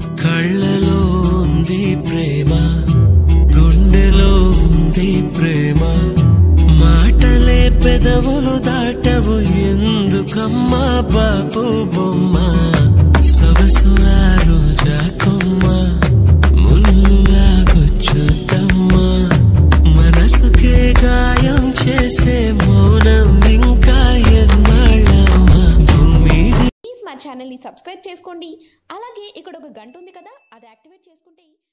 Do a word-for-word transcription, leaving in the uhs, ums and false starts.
కళ్ళలో ఉంది ప్రేమ, గుండెలో ఉంది ప్రేమ, మాటలే పెదవులు దాటవు ఎందుకమ్మా బాపు బొమ్మ, సొగసు ఆ రోజా కొమ్మ ముల్లులాగొచ్చుద్దమ్మా, మనసుకే గాయం చేసే మౌనం ఇంకా ఎన్నాళ్ళమ్మా భూమిది. ప్లీజ్ మా ఛానల్ ని సబ్స్క్రైబ్ చేసుకోండి. అలాగే ఇక్కడ ఒక గంట ఉంది కదా, అది యాక్టివేట్ చేసుకుంటే